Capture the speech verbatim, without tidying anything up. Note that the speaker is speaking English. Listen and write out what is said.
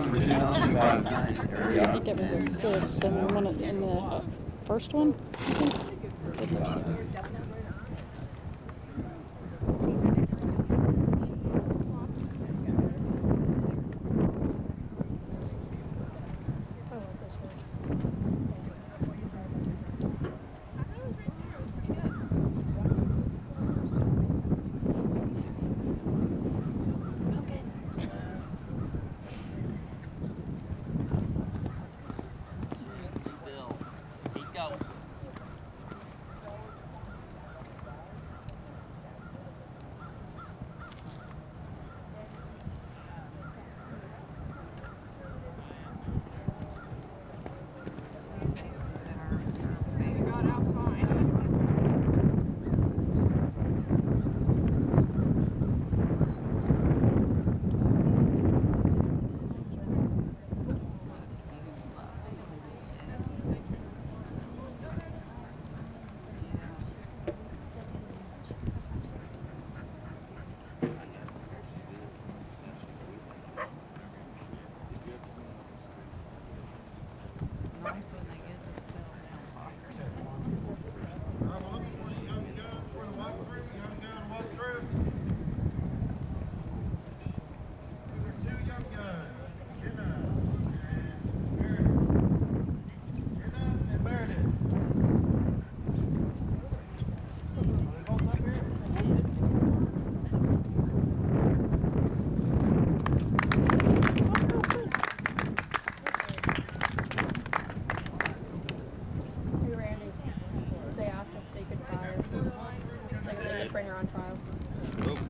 two thousand five nine I Ariotte. think it was a sixth, and then one in the uh, first one, I think. I think they're sixth.